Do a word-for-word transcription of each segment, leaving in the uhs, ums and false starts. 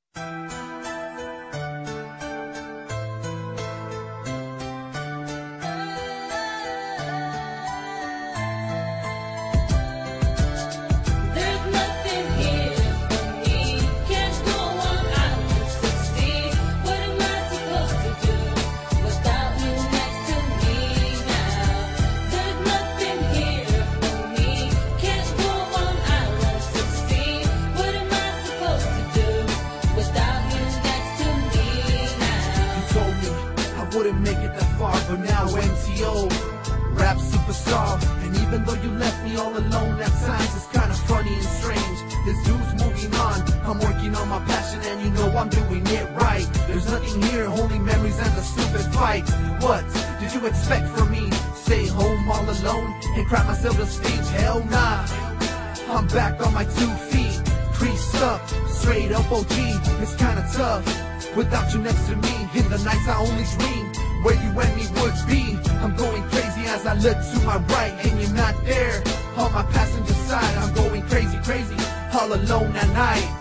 Wouldn't make it that far, but now M T O, rap superstar. And even though you left me all alone at times, it's kinda funny and strange. This dude's moving on, I'm working on my passion, and you know I'm doing it right. There's nothing here, only memories and the stupid fights. What did you expect from me? Stay home all alone and cry myself to sleep? Hell nah, I'm back on my two feet, creased up, straight up O G. It's kinda tough without you next to me. In the nights I only dream where you and me would be. I'm going crazy as I look to my right and you're not there. On my passenger side, I'm going crazy, crazy. All alone at night,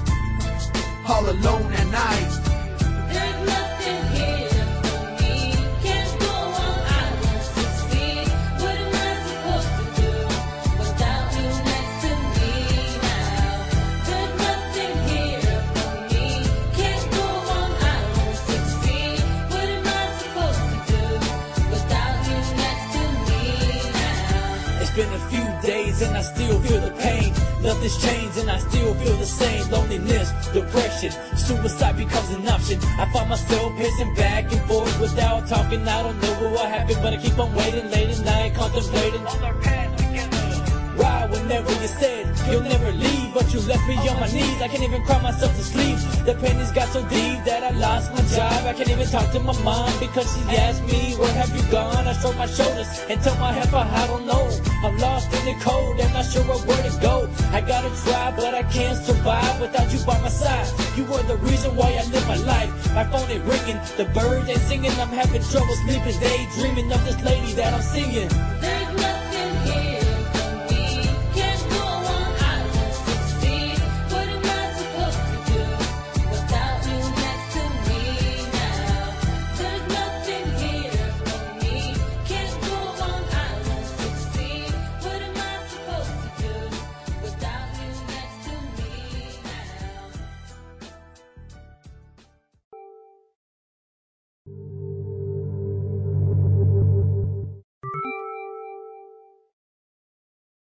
all alone at night. There's nothing here for me. Can't go on island sixteen. What am I supposed to do without you next to me now? There's nothing here for me. Can't go on island sixteen. What am I supposed to do without you next to me now? It's been a few days and I still feel the pain. Nothing's changed and I still feel the same. Loneliness, depression, suicide becomes an option. I find myself pacing back and forth without talking. I don't know what happened, but I keep on waiting late at night, contemplating all our past together. Why, whenever you said you'll never leave, but you left me on my knees. I can't even cry myself to sleep. The pain has got so deep that I lost my job. I can't even talk to my mom because she asked me, where have you gone? I stroke my shoulders and tell my helper I don't know. I'm lost in the cold and not sure where to go. I gotta try, but I can't survive without you by my side. You were the reason why I live my life. My phone ain't ringing, the birds ain't singing. I'm having trouble sleeping, daydreaming of this lady that I'm singing.